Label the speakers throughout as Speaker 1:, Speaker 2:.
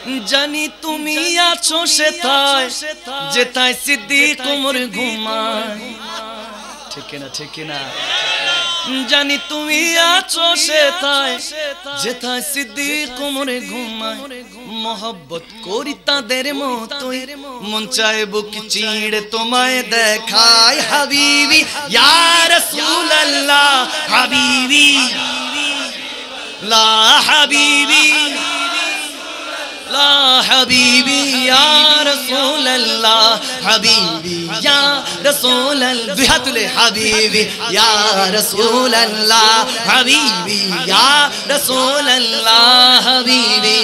Speaker 1: জানি তুমি আছো সেথায় যেথায় সিদ্দিক ওমর ঘুমায় ঠিক না ঠিক না জানি তুমি আছো সেথায় যেথায় সিদ্দিক ওমর ঘুমায় মোহব্বত করি তাদের মতোই মন চায় বুক চিড়ে তোমায় দেখায় হাবিবি ইয়া রাসূলুল্লাহ হাবিবি লা হাবিবি لا حبيبي يا رسول الله حبيبي يا رسول الله بهاتله حبيبي يا رسول الله حبيبي يا رسول الله حبيبي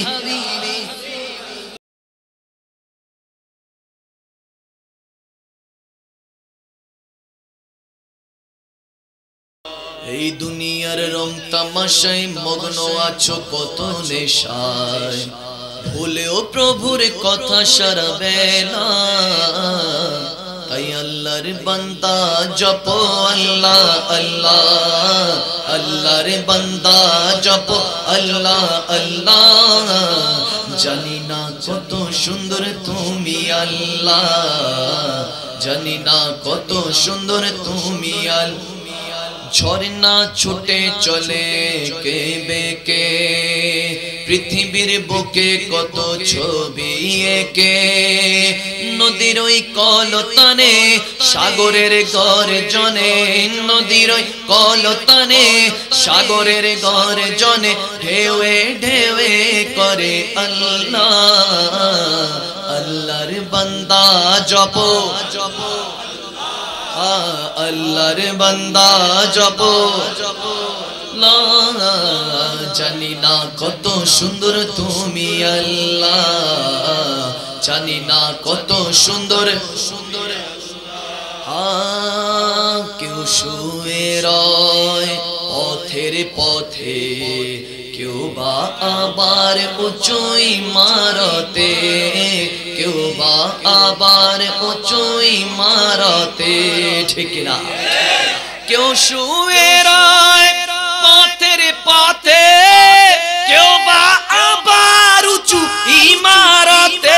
Speaker 1: এই দুনিয়ার রং তামাশায় মগ্ন আছো কত নেশায় ভুলেও প্রভুর কথা সারাবে না তাই আল্লাহর বান্দা জপো আল্লাহ আল্লাহ আল্লাহর বান্দা জপো আল্লাহ আল্লাহ জানি না কত সুন্দর তুমি আল্লাহ জানি না কত সুন্দর তুমি আল্লাহ ঝরনা ছুটে চলে কে বেকে পৃথিবীর বুকে কত ছবি একে নদীর ওই কলতানে সাগরের গর্জনে নদীর ওই কলতানে সাগরের গর্জনে ঢেউয়ে ঢেউয়ে করে আল্লাহ আল্লাহর বান্দা জপো আল্লাহর বান্দা জপো লা জানি না কত সুন্দর তুমি আল্লাহ জানি না কত সুন্দর সুন্দর কেউ শুয়ে রয় পথের পথে কেউ বা আবার উঁচুই মারতে কেউ বা আবার উঁচুই মারতে ঠিক না কেউ শুয়ে রয় পথের পথে কেউ বা আবার উঁচু ইমারতে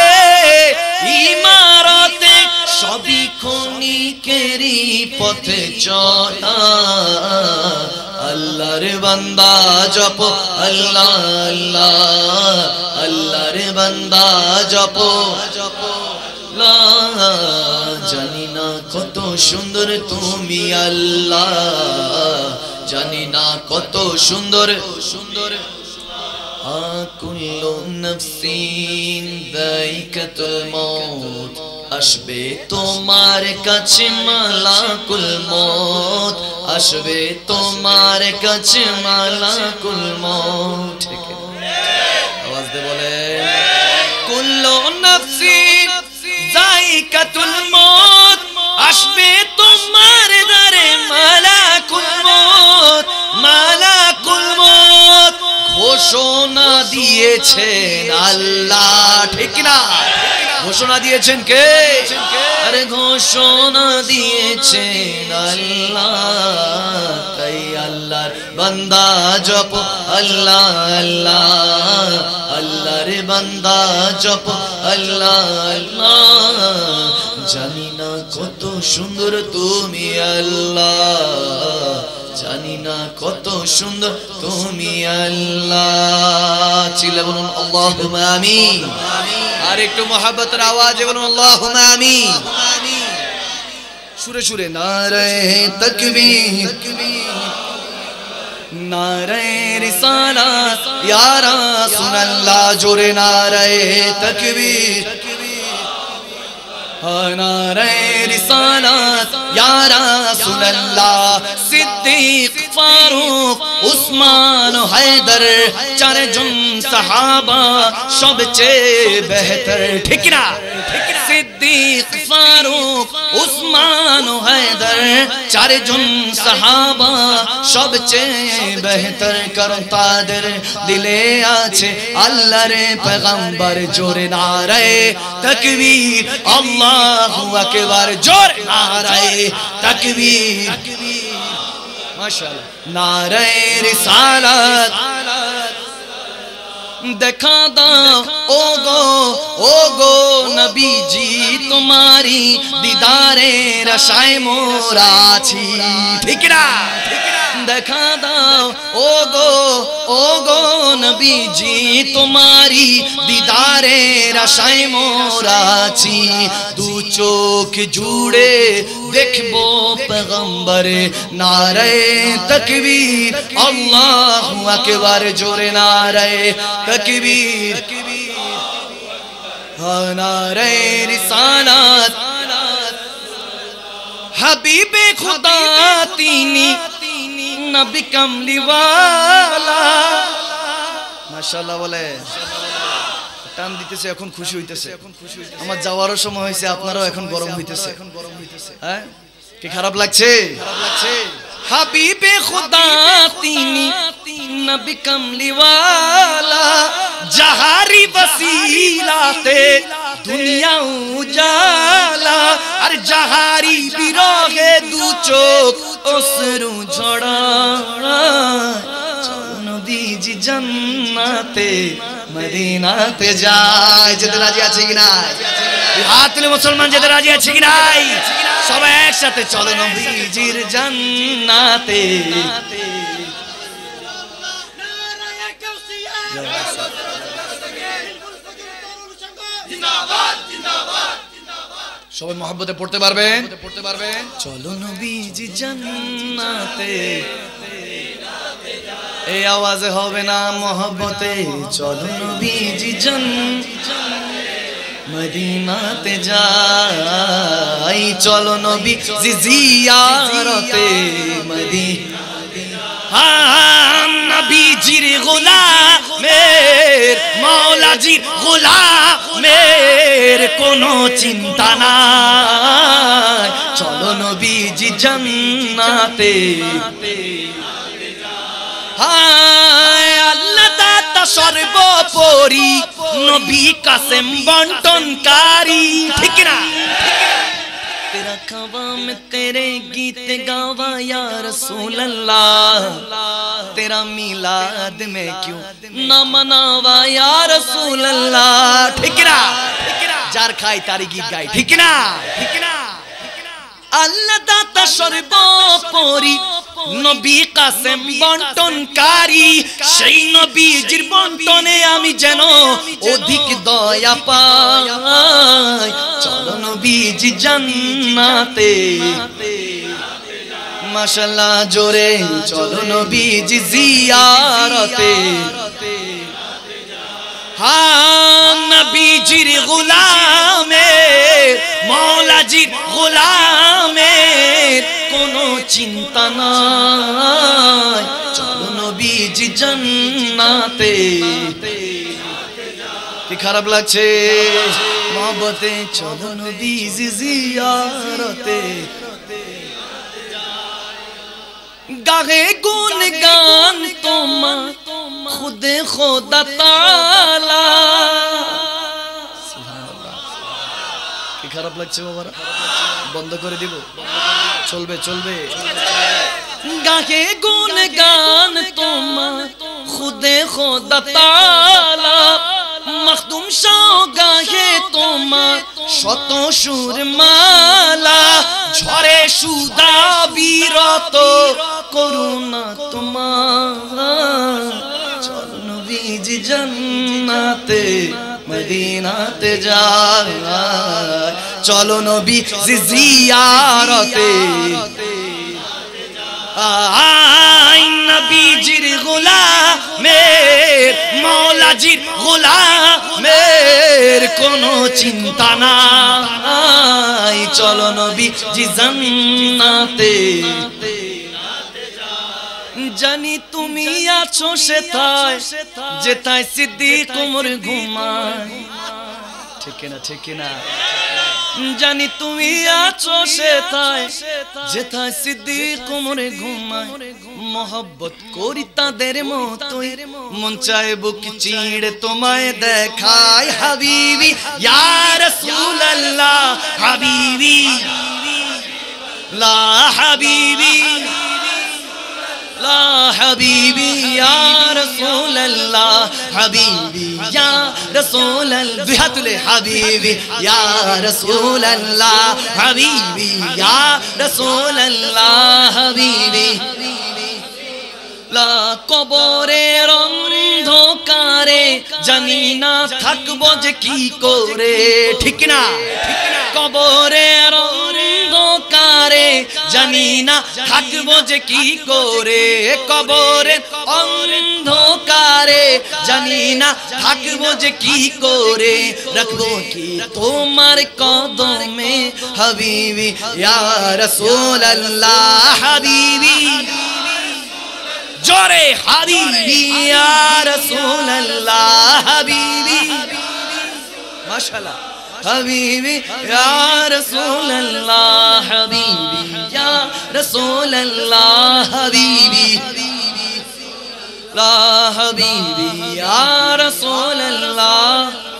Speaker 1: ইমারতে সবই ক্ষণিকেরই পথে চলা আল্লাহর বান্দা জপো আল্লাহ আল্লাহ আল্লাহর বান্দা জপো লা জানি না কত সুন্দর তুমি আল্লাহ জানি না কত সুন্দর সুন্দর কুল্লু নফসিন যায়কাতুল মউত আসবে তোমার কাছে মালাকুল মউত আসবে তোমার কাছে মালাকুল মউত ঠিক আওয়াজ দে বলে কুল্লু নফসিন যায়কাতুল মউত আসবে তোমার দ্বারে মালাকুল মউত মালাকুল মউত ঘোষণা দিয়েছেন আল্লাহ ঠিক না ঘোষণা দিয়েছেন কে আরে ঘোষণা দিয়েছেন আল্লাহ তাই আল্লাহর বান্দা জপো আল্লাহ আল্লাহ আল্লাহর বান্দা জপো আল্লাহ আল্লাহ জানি না কত সুন্দর তুমি আল্লাহ জানি না কত সুন্দর তুমি আল্লাহ চিল্লা বলুন আল্লাহুম্মা আমিন আর একটু মহব্বতের আওয়াজে বলুন আল্লাহুম্মা আমিন সুরে সুরে নারে তাকবীর নারে রিসালাত ইয়া রাসূলুল্লাহ জোরে নারে তাকবীর নারে রিসালাত ইয়া রাসূলুল্লাহ সিদ্দিক ফারুক উসমান হায়দার চারজন সাহাবা সবচেয়ে বেহতর ঠিক না সিদ্দিক ফারুক উসমান হায়দার চারজন সাহাবা সবচেয়ে বেহতর কারণ তাদের দিলে আছে আল্লাহর পয়গম্বর জোরে নারে তাকবীর আল্লাহু আকবার জোরে নারে তাকবীর মাশাআল্লাহ নারে রিসালাত देखा दाओ ओ गो नबी जी तुम्हारी दीदारे रशाए मोराची ठीक ना देखा दाओ ओ गो नबी जी तुम्हारी दीदारे रशाए मोराची दू चोख जुड़े देखबो पैगंबर नारे तकबीर अल्लाहु अकबर जोरे नारे तकबीर नारे रिसालत हबीबे खुदा तीनी नबी कमली वाला माशाআল্লাহ বলে টান দিতেছে এখন খুশি হইতেছে আমার যাওয়ারও সময় হইছে আপনারাও এখন গরম হইতেছে হ্যাঁ কি খারাপ লাগছে হাবিবে খুদা তিনি নবী কমলি ওয়ালা জাহারি वसीलाते दुनिया उजाला और जहारी बिरोगे दू चोक ओसरू झड़ा नबी जी जन्नते मदीनाते जाए যেতে রাজি আছে কি না হাত তুলে মুসলমান যেতে রাজি আছে কি নাই সবাই একসাথে চলো নবীজির জান্নাতে সবাই মহব্বতে পড়তে পারবেন চলো নবীজি জান্নাতে এই আওয়াজে হবে না মহব্বতে চলো নবীজি মদিনাতে যাই চলো নবীজি জিয়ারতে মদিনা নবীজির গোলামের মৌলাজির গোলামের কোনো চিন্তা নাই চলো নবীজি জান্নাতে আল্লাহ দাতা সর্বোপরি নবী কাসেম বন্টনকারী ঠিক না तेरा खवा में तेरे गीत गावा या रसूल अल्लाह तेरा मिलाद में क्यों न मनावा या रसूल अल्लाह ठीक ना जार खाई तारी गीत गाई ठीक ना अल्लाह दाता सर्वोपरि नबी कासेम बंटनकारी সেই নবীজির বন্টনে আমি যেন অধিক দয়া পাই চলো নবীজি জান্নাতে মাশাআল্লাহ জোরে চলো নবীজি জিয়ারতে हाँ नबीजिर गुलामे मौलाजिर गुलामे कोनो चिंता नाई चलो नबीजी जन्नाते কি খারাপ লাগছে মহব্বতে চলো নবীজি জিয়ারতে गाहे गुन गान तुमा खुद खुदा ताला কি খারাপ লাগছে বাবারা বন্ধ করে দিব চলবে गाहे गुन गान तुमा खुद खुदा ताला मखदूम शाह गाहे तुमा শত সুর মালা ঝরে সুধা বিরত করুণা তোমার চলো নবীজি জান্নাতে মদিনাতে যাই চলো নবীজি জিয়ারতে আই নবীজির গোলামের মৌলাজির গোলামের কোনো চিন্তা নাই চলো নবীজি জান্নাতে জানি তুমি আছো সেথায় যেথায় সিদ্দিক ওমর ঘুমায় ঠিক না জানি তুমি আছো সেথায় যেথায় সিদ্দিক ওমর ঘুমায় মোহব্বত করি তাদের মতোই মন চায় বুক চিড়ে তোমায় দেখায় হাবিবি ইয়া রাসূলুল্লাহ হাবিবি লা হাবিবি हबीबी या रसूल अल्लाह हबीबी या रसूल अल्लाह हबीबी या रसूल अल्लाह हबीबी या रसूल अल्लाह हबीबी ला কবরের অন্ধকারে জানি না থাকবো যে কি করে ঠিক না কবরের অন্ধকারে জানি না থাকবো যে কি করে কবরের অন্ধকারে জানি না থাকবো যে কি করে রাখবো কি তোমার কদমে হাবিবি ইয়া রাসূল আল্লাহ হাবিবি जोरे हबीबी या रसूल अल्लाह हबीबी माशाल्लाह हबीबी या रसूल अल्लाह हबीबी या रसूल अल्लाह हबीबी ला हबीबी या रसूल अल्लाह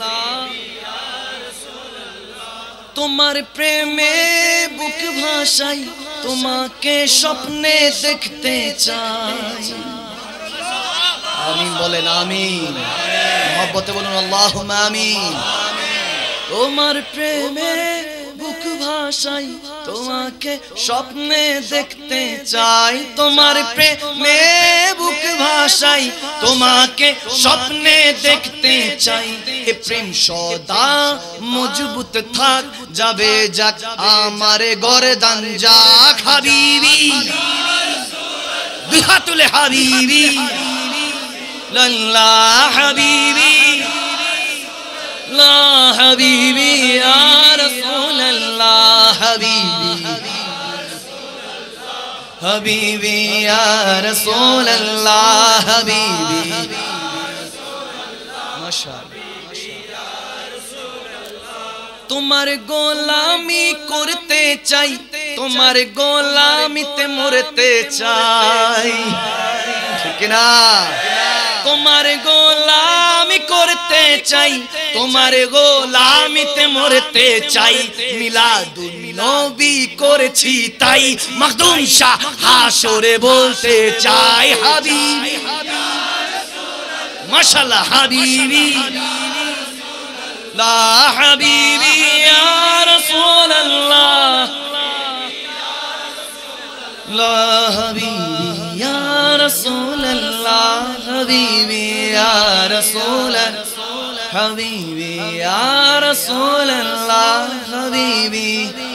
Speaker 1: तुम्हारे प्रेमे बुक भाषाई তোমাকে স্বপ্নে দেখতে চাই আমিন বলেন আমিন মহব্বতে বলুন আল্লাহুম্মা আমিন তোমার প্রেমে বুক ভাষাই তোমাকে স্বপ্নে দেখতে চাই তোমার প্রেমে বুক ভাষাই তোমাকে স্বপ্নে দেখতে চাই এ প্রেম সদা মজবুত থাক যাবে যাক আমার গরদান যাক হাবিবি দুহাতুল হাবিবি লাল্লাহ হাবিবি লা হাবিবি ইয়া রাসূল আল্লাহ হাবিবি হাবিবি ইয়া রাসূল আল্লাহ হাবিবি মাশাআল্লাহ তোমার গোলামি করতে চাই তোমার গোলামিতে মরতে চাই ঠিক না তোমার গোলামি করতে চাই তোমার গোলামিতে মরতে চাই মিলাদুন নবী করেছি তাই মখদুম শাহ হাসরে বলতে চাই হাবিবি মাশাআল্লাহ হাবিবি لا حبيبي يا رسول الله لا حبيبي يا رسول الله حبيبي يا رسول حبيبي يا رسول الله حبيبي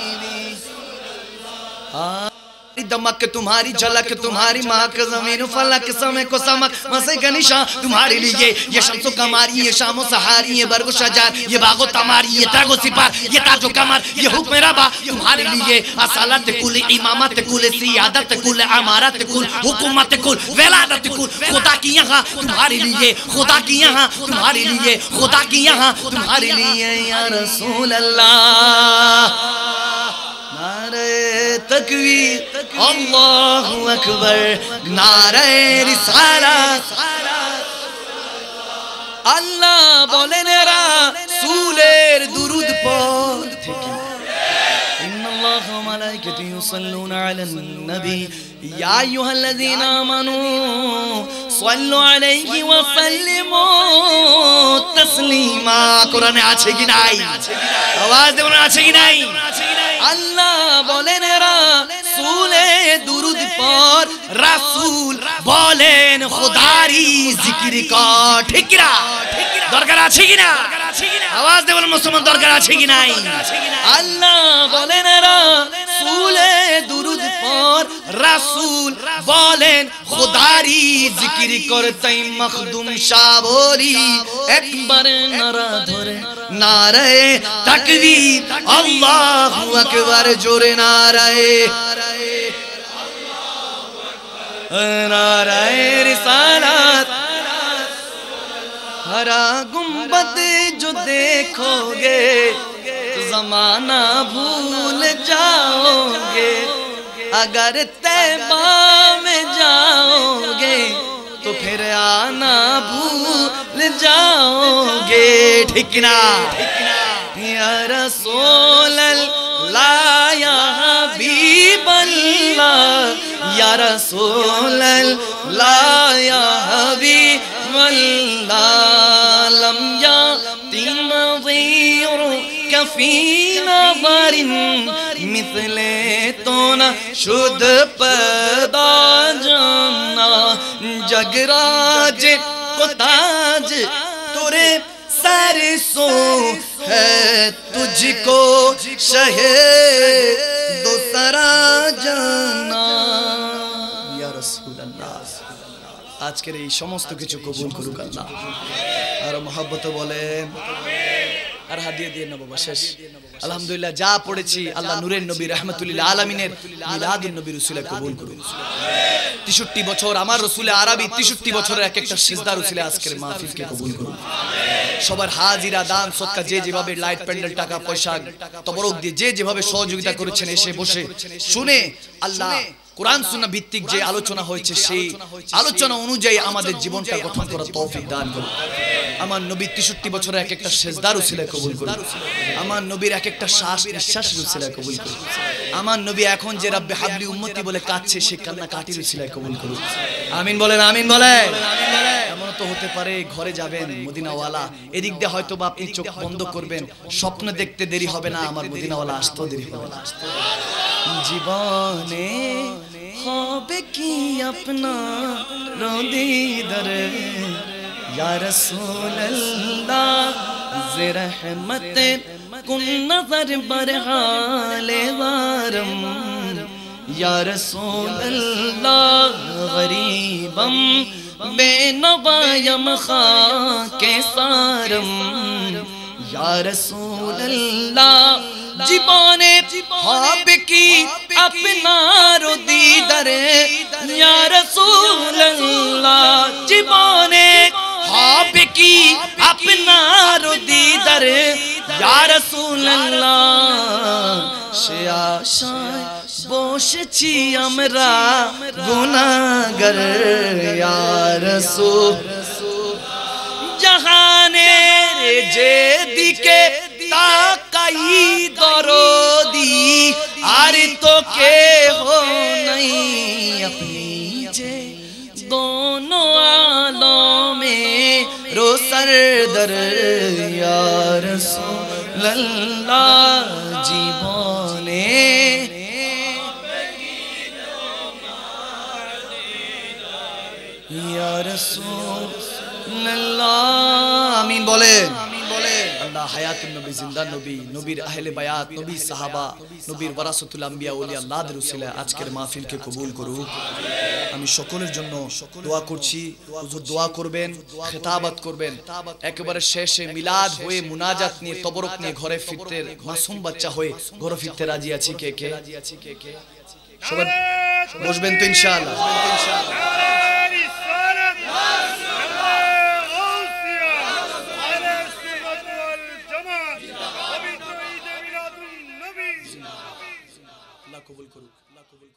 Speaker 1: दमक तुम्हारी झलक तुम्हारी महक ज़मीन फलक समय को समक मसे का निशान तुम्हारे लिए ये शम्सो कमारी ये शामो सहारी ये बरगो शजार ये बागो तमारी ये तागो सिपार ये ताजो कमर ये हुक्म रबा तुम्हारे लिए असालत कुल इमामत कुल सियादत कुल अमारत कुल हुकूमत कुल विलादत कुल खुदा की यहाँ तुम्हारे लिए खुदा की यहाँ तुम्हारे लिए खुदा की यहाँ तुम्हारे लिए या रसूल अल्लाह नारे तकबीर अल्लाहु अकबर नारे रिसालत अल्लाह बोलेन रासूलेर दुरूद पढ़ इन्नल्लाह व मलाइकतहु युसल्लूना अलन नबी या अय्युहल्लज़ीना आमनू सल्लु अलैहि व सल्लिमू तस्लीमा कुराने আছে কি নাই आवाज দেবেন আছে কি নাই अल्लाह बोलेन রাসূলে दुरूद পড় রাসূল বলেন খোদারি জিকির কর ঠিক কি না দরকার আছে কি না आवाज দেবেন মুসলমান দরকার আছে কি নাই আল্লাহ বলেন রাসূলে दुरूद পড় রাসূল বলেন খোদারি জিকির করতে মখদুম শাহ বলি একবার নারা ধরে নারে তাকবীর আল্লাহু আকবার জোরে নারে नारे रिसालत हरा गुंबद जो देखोगे तो जमाना भूल जाओगे अगर तैबा में जाओगे तो फिर आना भूल जाओगे ठीक ना या रसूल अल्लाह या हबीब अल्लाह या रसूल अल्लाह या हबीब अल्लाह लम याति नज़ीर कफीना वरिन मिथले तो न शुद्ध पैदा जाना जगराज को ताज तुरे सरसों है तुझको शहे दूसरा जाना या रसूल अल्लाह আজকের এই সমস্ত কিছু কবুল করুক আল্লাহ আর মহব্বত বলেন আর হাদিয়া দিয়ে না বাবা শেষ আলহামদুলিল্লাহ যা পড়েছি আল্লাহ নূরের নবী রাহমাতুল আলামিনের মিলাদুন নবীর উসিলায় কবুল করুন 63 বছর আমার রাসূলে আরবি 63 বছরের এক একটা সিজদার উসিলায় আজকের মাহফিলকে কবুল করুন সবার হাজিরা দান সদকা যে যেভাবে লাইট প্যান্ডেল টাকা পয়সা তবরক দিয়ে যে যেভাবে সহযোগিতা করেছেন এসে বসে শুনে আল্লাহ কোরআন সুন্নাহ ভিত্তিক যে আলোচনা হয়েছে সেই আলোচনা অনুযায়ী আমাদের জীবনটা গঠন করার তৌফিক দান করুন আমার নবী 63 বছরের এক একটা সিজদার উসিলায় কবুল করুন আমার নবীর এক একটা শ্বাস নিঃশ্বাসের উসিলায় কবুল করুন আমার নবী এখন যে রব্বে হাবলি উম্মতি বলে কাঁদছে সেই কান্না কাটির উসিলায় কবুল করুন আমিন বলেন আমিন বলেন এমন তো হতে পারে ঘরে যাবেন মদিনাওয়ালা এদিক দিয়ে হয়তো বা আপনি চোখ বন্ধ করবেন স্বপ্ন দেখতে দেরি হবে না আমার মদিনাওয়ালা আসতেও দেরি হবে না জীবনে হবে কি আপনা রোদিদার ইয়া রাসূলুল্লাহ জি রহমত কুন নজর বরহালে ওয়ারম ইয়া রাসূলুল্লাহ গরিবম বেনবায়ম খাকে সারম ইয়া রাসূলুল্লাহ জীবনে হবে কি আপনার দিদারে ইয়া রাসূলুল্লাহ জীবনে হবে কি আপনার দিদারে ইয়া রাসূলুল্লাহ সে আশায় বসেছি আমরা গুনাহগার ইয়া রাসূল জাহানের যেদিকে তাকাই দরদি আর তো কেহ নাই আপনি যে দোনো আলমে রো সরদার ইয়া রাসূলুল্লাহ জীবনে ইয়া রাসূলুল্লাহ আমিন বলেন আল্লাহ হায়াতুন নবী জিন্দা নবী নবীর আহলে বায়াত নবী সাহাবা নবীর ওয়ারাসাতুল আম্বিয়া ওলি আল্লাহর উসিলায় আজকের মাহফিলকে কবুল করুক আমি সকলের জন্য দোয়া করছি হুজুর দোয়া করবেন খেতাবাত করবেন একেবারে শেষে মিলাদ হয়ে মুনাজাত নিয়ে তবরক নিয়ে ঘরে ফিরতে মাসুম বাচ্চা হয়ে ঘরে ফিরতে রাজি আছি কে কে সবাই বসবেন তো ইনশাআল্লাহ কবুল করুক।